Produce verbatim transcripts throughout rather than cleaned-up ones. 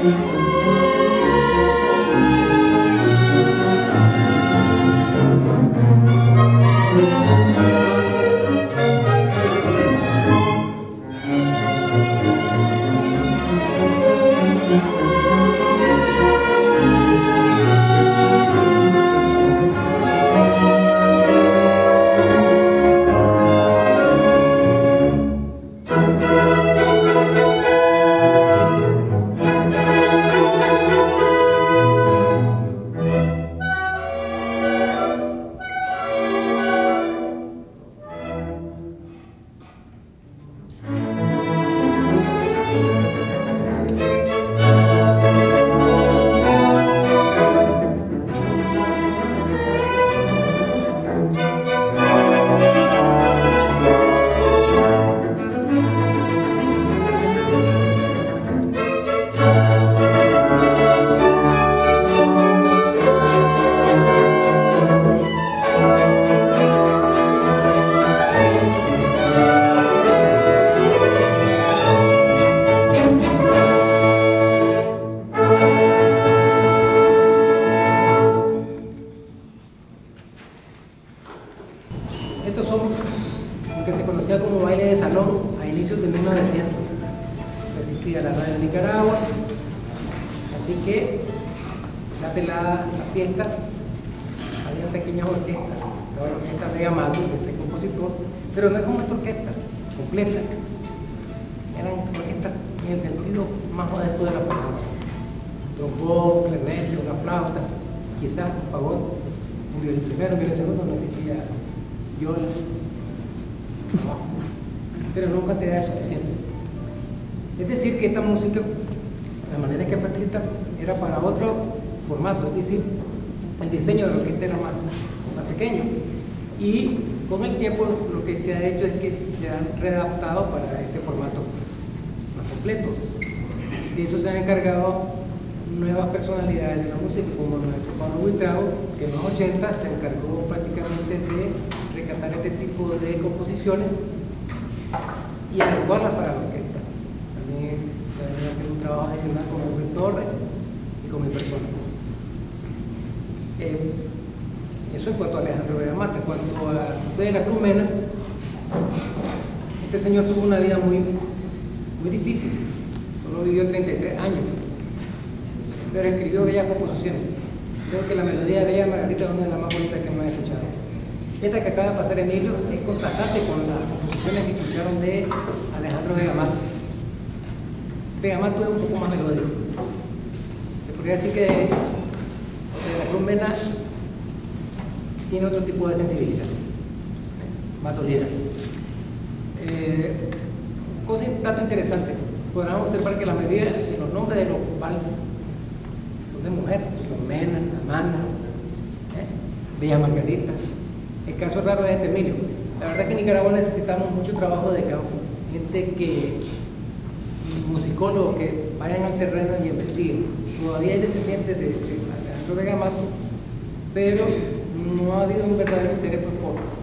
existía la radio de Nicaragua, así que la pelada, la fiesta, había pequeñas orquestas, la orquesta de Amato, de este compositor, pero no es como esta orquesta completa, eran orquestas en el sentido más modesto de la palabra, trombón, clarinete, una flauta, quizás un fagot, un violín primero, un violín segundo, no existía viola, no, pero no cantidad suficiente. Es decir, que esta música, de manera que fue escrita, era para otro formato, es decir, el diseño de la orquesta era más, más pequeño. Y con el tiempo lo que se ha hecho es que se han readaptado para este formato más completo. De eso se han encargado nuevas personalidades de la música, como el maestro Pablo Buitrago, que en los ochenta se encargó prácticamente de rescatar este tipo de composiciones y adecuarlas para la orquesta. También se debe hacer un trabajo adicional con Rubén Torres y con mi persona. Eh, eso en cuanto a Alejandro Vega Mata. En cuanto a José de la Cruz Mena, este señor tuvo una vida muy, muy difícil, solo vivió treinta y tres años, pero escribió bellas composiciones. Creo que la melodía de Bella Margarita es una de las más bonitas que hemos escuchado. Esta que acaba de pasar Emilio es contrastante con las composiciones que escucharon de Alejandro Vega Mata. Vega Mata es un poco más melódico. Se podría decir que José de la Cruz Mena tiene otro tipo de sensibilidad, más dolida. Eh, cosa un tanto interesante, podrán observar que la mayoría de los nombres de los valses son de mujer, Filomena, Amanda, ¿eh? Bella Margarita. El caso raro es este Emilio. La verdad es que en Nicaragua necesitamos mucho trabajo de campo, gente que, musicólogos que vayan al terreno y investiguen. Todavía hay descendientes de, de Alejandro Vega Mata, pero no ha habido un verdadero interés por,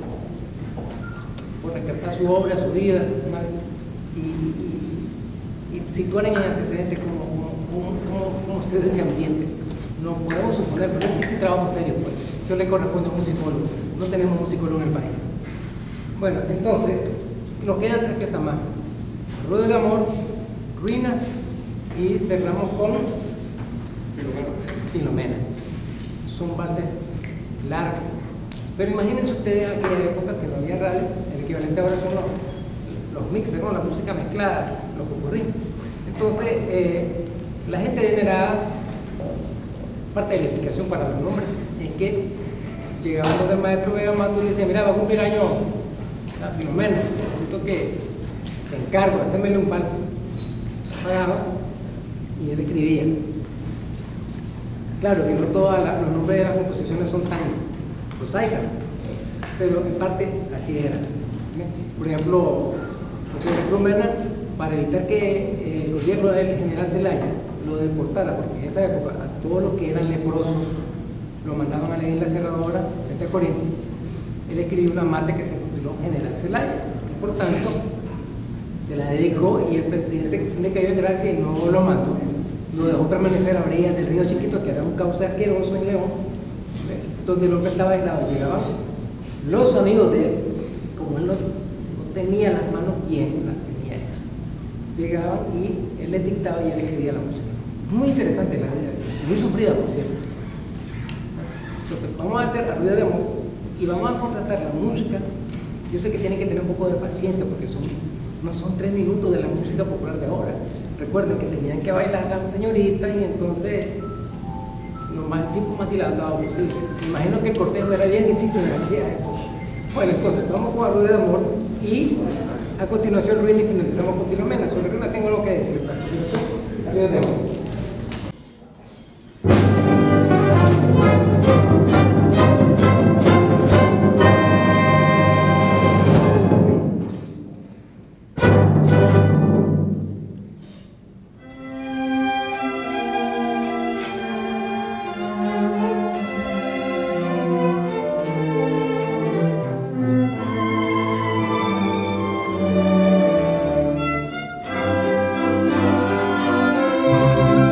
por rescatar su obra, su vida, una, y, y, y situar en el antecedente cómo, cómo, cómo, cómo se ve ese ambiente. No podemos suponer, pero existe un trabajo serio, pues. Eso le corresponde a un musicólogo. No tenemos musicólogo en el país. Bueno, entonces, nos quedan tres piezas más: Ruedo de Amor, Ruinas, y cerramos con Filomena. Son valses largos, pero imagínense ustedes aquella época que no había radio, el equivalente ahora son los, los mixers, ¿no? La música mezclada, los popurrí. Entonces, eh, la gente adinerada, parte de la explicación para los nombres es que llegábamos del maestro Vega Mata y le decía: mira, va a cumplir año la Filomena, necesito que te encargo, hacérmele un vals. Pagaba y él escribía. Claro que no todos los nombres de las composiciones son tan prosaicas, pero en parte así era. Por ejemplo, José de la Cruz Mena, para evitar que eh, el gobierno del general Zelaya lo deportara, porque en esa época a todos los que eran leprosos lo mandaban a la isla cerradora, frente a Corinto, él escribió una marcha que se tituló General Zelaya, y por tanto se la dedicó, y el presidente le cayó en gracia y no lo mató. lo dejó permanecer a orillas del río Chiquito, que era un cauce asqueroso en León, donde el hombre estaba aislado. Llegaban los amigos de él, como él no, no tenía las manos bien, las tenía eso. Llegaban y él les dictaba y él escribía la música. Muy interesante la vida, muy sufrida, por cierto. Entonces, vamos a hacer Arrullo de Amor y vamos a contratar la música. Yo sé que tienen que tener un poco de paciencia porque son, no son tres minutos de la música popular de ahora. Recuerden que tenían que bailar las señoritas y entonces lo más, el tiempo más dilatado posible. Me imagino que el cortejo era bien difícil en aquella época. Bueno, entonces vamos con Arrullo de Amor y a continuación Ruin y finalizamos con Filomena. Sobre Ruin tengo lo que decir. A continuación, Arrullo de Amor. Thank you.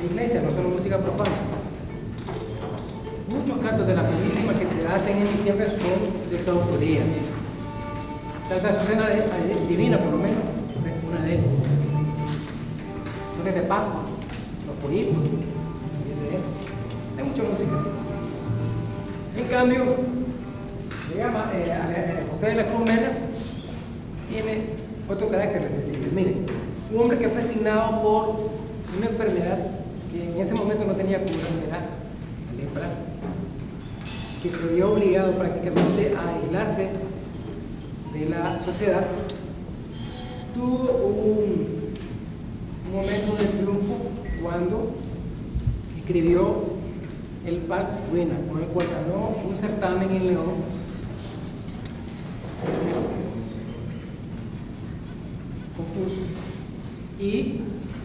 iglesia, no solo música profana. Muchos cantos de la Purísima que se hacen en diciembre son de su autoría. Salve Azucena Divina, por lo menos, es una de ellas. Son de Pascua, los pollitos, también de él. Hay mucha música. En cambio, se llama eh, José de la Cruz Mena, tiene otro carácter, es decir, miren, un hombre que fue asignado por una enfermedad que en ese momento no tenía cura, era la lepra, que se vio obligado prácticamente a aislarse de la sociedad, tuvo un, un momento de triunfo cuando escribió el Vals Buena, con el cual ganó un certamen en León. Concurso. Y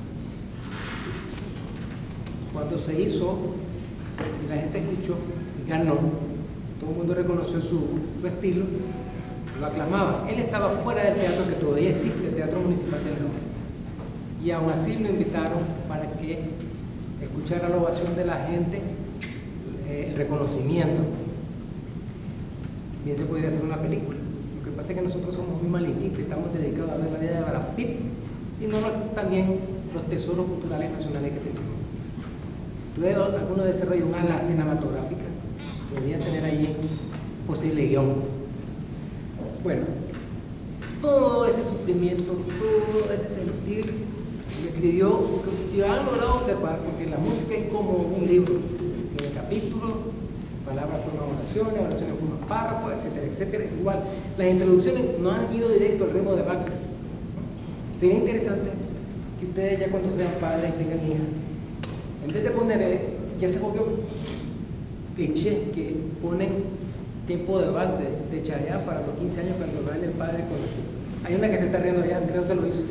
cuando se hizo y la gente escuchó, ganó, todo el mundo reconoció su, su estilo, lo aclamaba. Él estaba fuera del teatro que todavía existe, el Teatro Municipal de León, y aún así lo invitaron para que escuchara la ovación de la gente, eh, el reconocimiento. Bien se podría hacer una película. Lo que pasa es que nosotros somos muy malinchistas, estamos dedicados a ver la vida de Brad Pitt y no los, también los tesoros culturales nacionales que tenemos. Luego, alguno desarrolla un ala cinematográfica, podría tener ahí posible guión. Bueno, todo ese sufrimiento, todo ese sentir que escribió, si han logrado observar, porque la música es como un libro, tiene capítulos, palabras forman oraciones, oraciones forman párrafos, etcétera, etcétera. Igual, las introducciones no han ido directo al ritmo de vals. Sería interesante que ustedes ya cuando sean padres y tengan hijas, en vez de poner, eh, ya se volvió cliché que ponen tiempo de vals de, de Chayanne para los quince años cuando baila el padre con... Hay una que se está riendo ya, creo que lo hizo.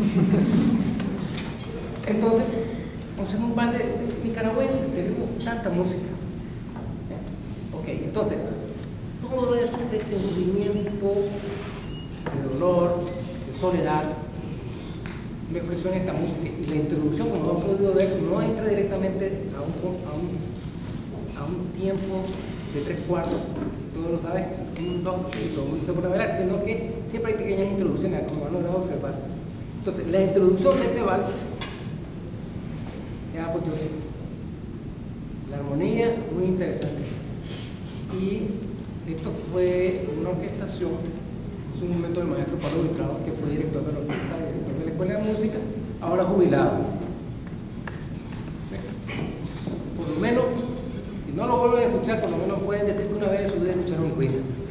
Entonces, vamos a hacer un vals de nicaragüense, tenemos tanta música. Ok, entonces, todo ese sentimiento de dolor, de soledad, me expresó en esta música. Y la introducción, como han podido ver, no entra directamente a un, a un, a un tiempo de tres cuartos, todos lo saben, un dos y todo el mundo se pone a bailar, sino que siempre hay pequeñas introducciones, como van a observar. Entonces, la introducción de este vals es apoteósica. La armonía, muy interesante. Y esto fue una orquestación, es un momento del maestro Pablo Buitrago, que fue director de la orquesta, director de la Escuela de Música, ahora jubilado. Por lo menos, si no lo vuelven a escuchar, por lo menos pueden decir que una vez en su vida escucharon Queen.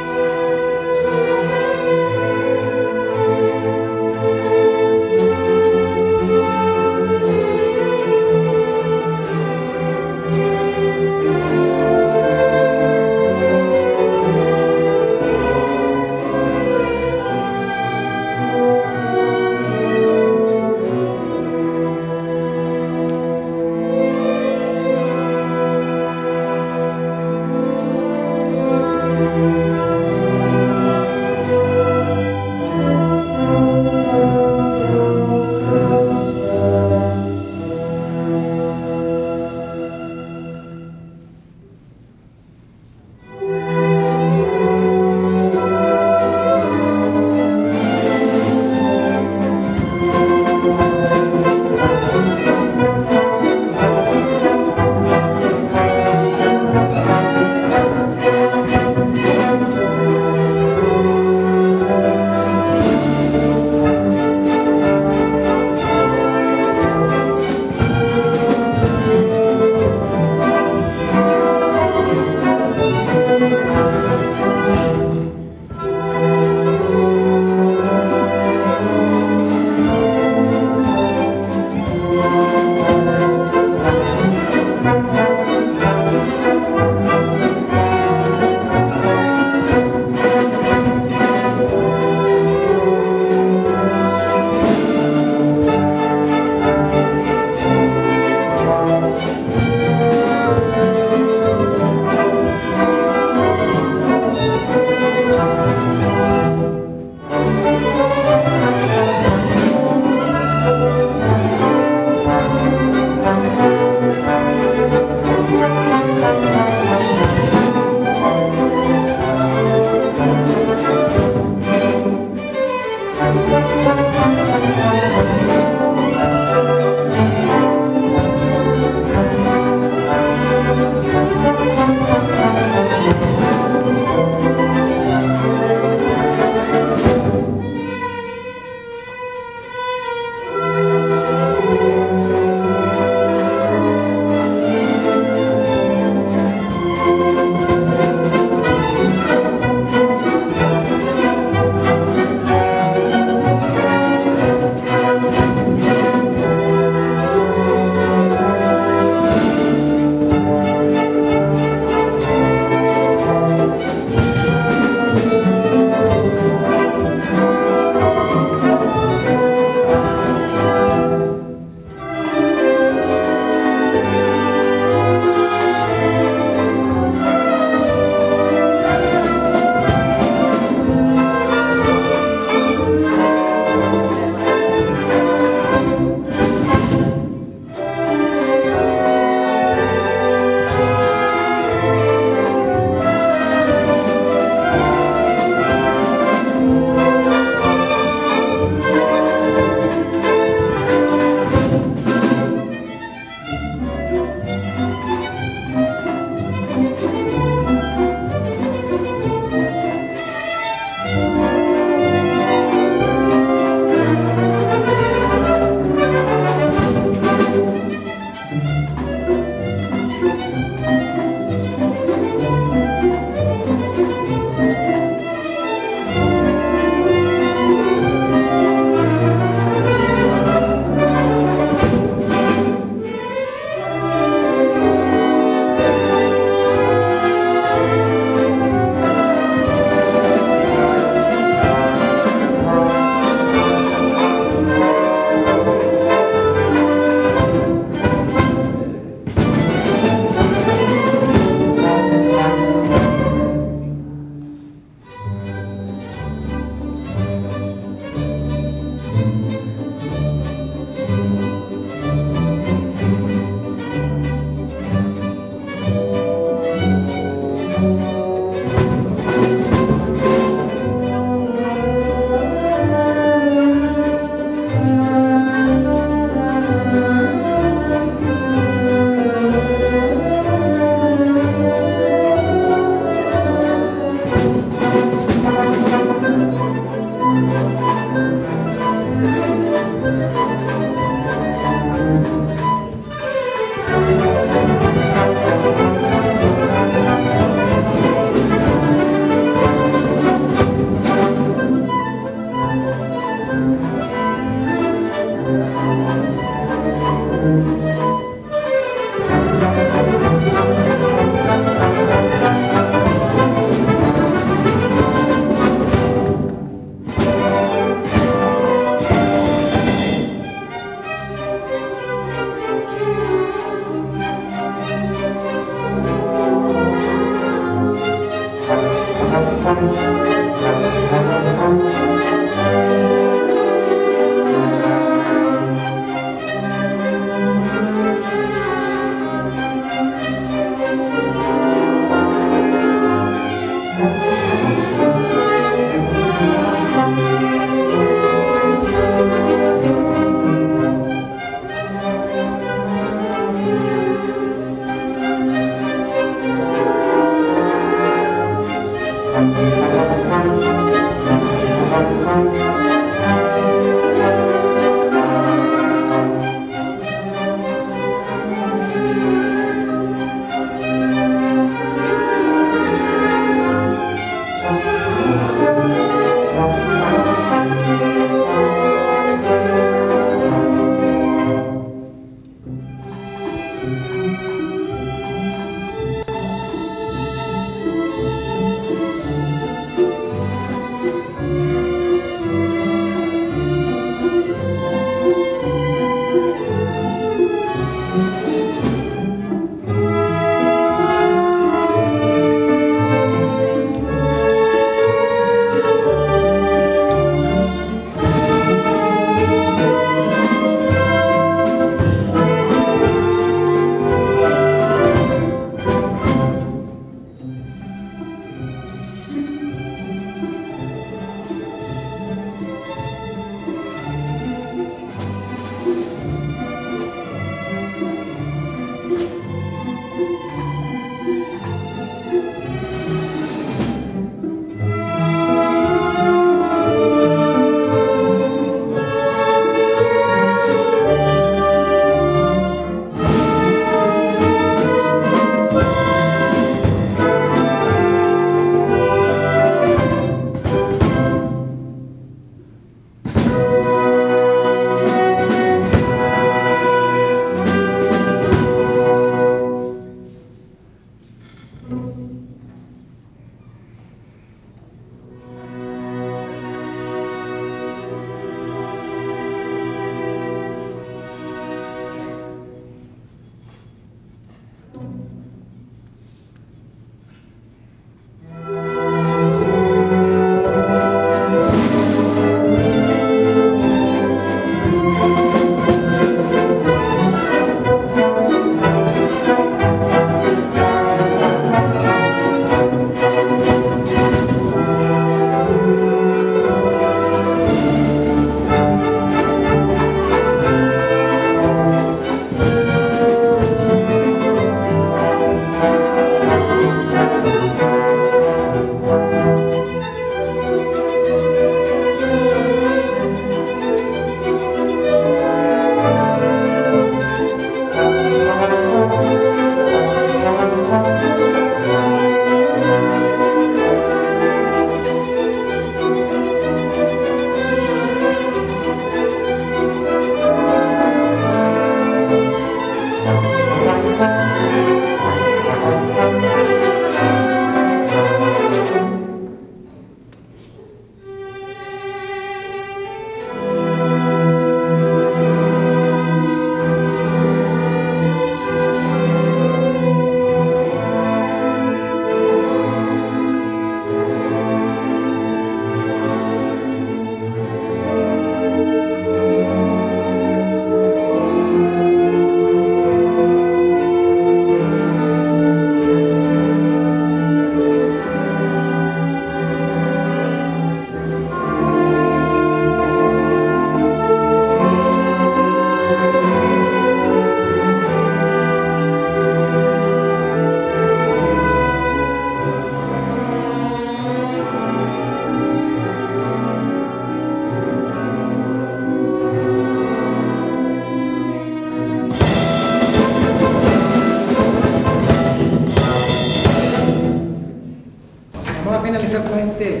finalizar con este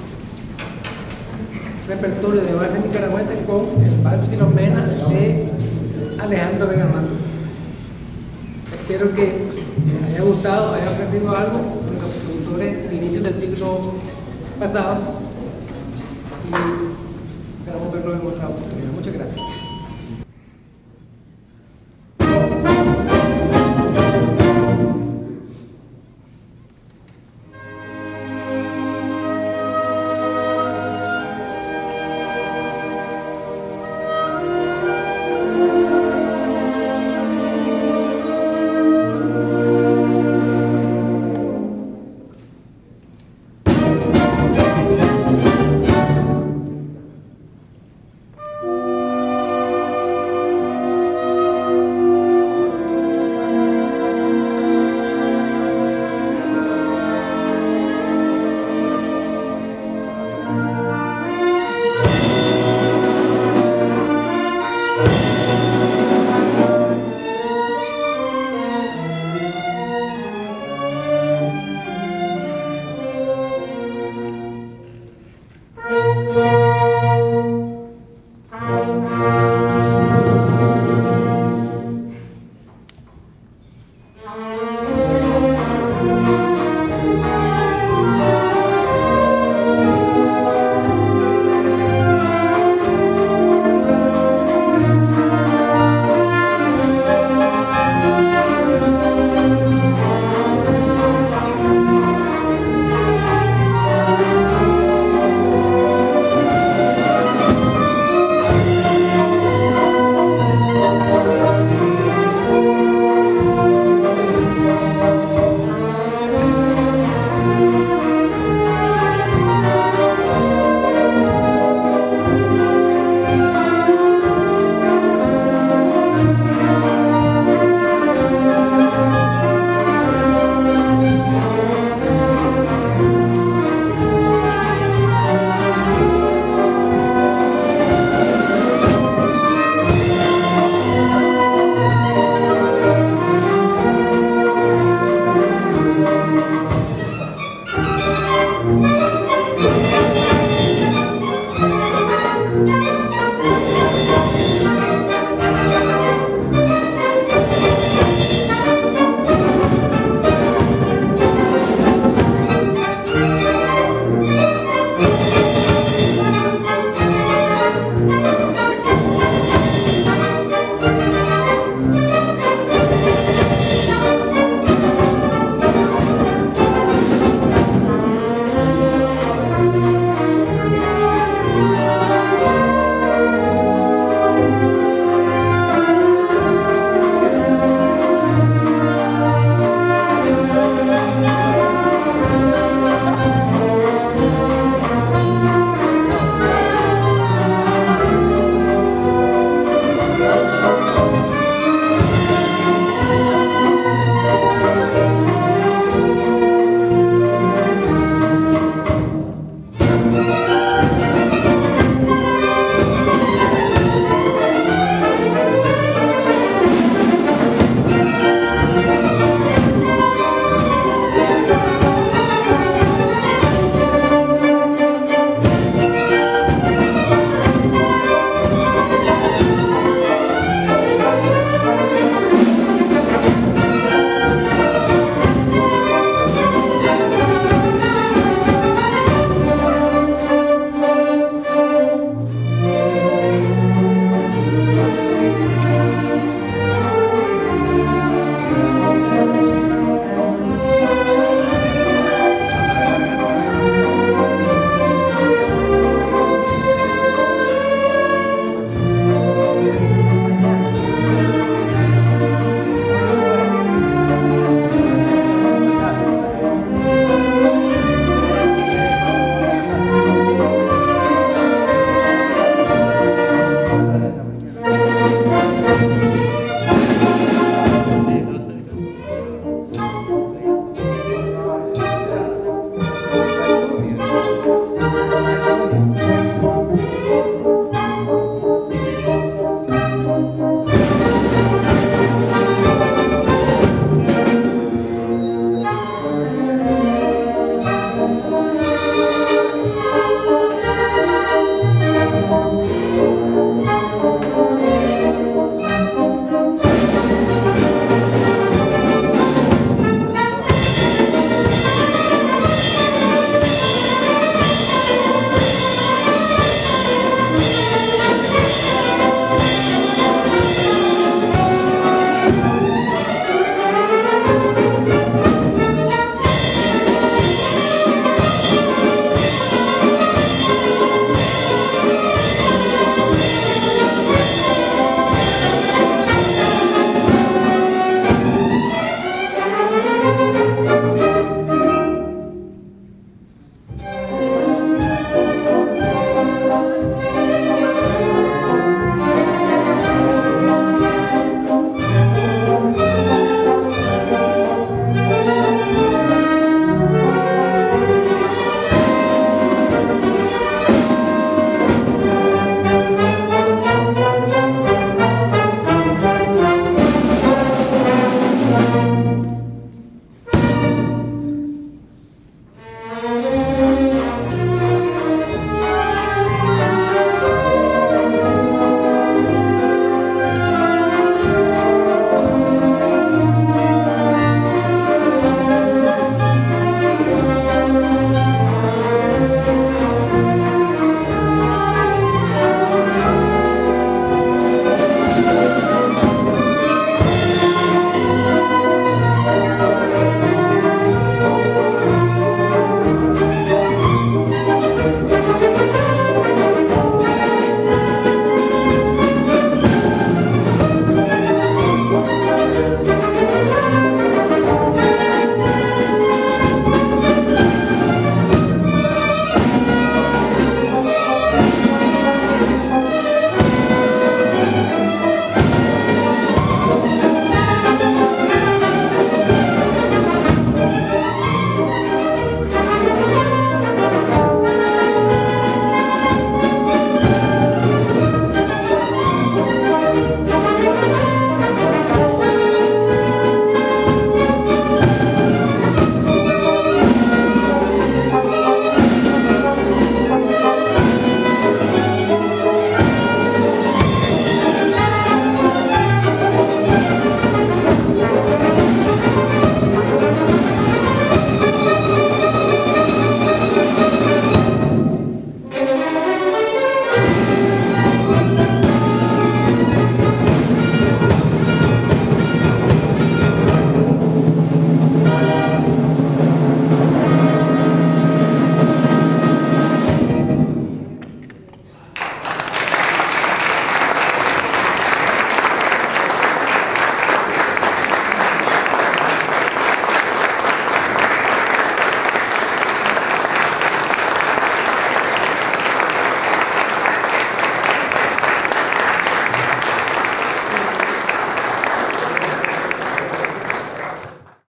repertorio de valses nicaragüenses con el vals Filomena de Alejandro Vega Armando. Espero que les haya gustado, haya aprendido algo de los compositores de inicios del siglo pasado.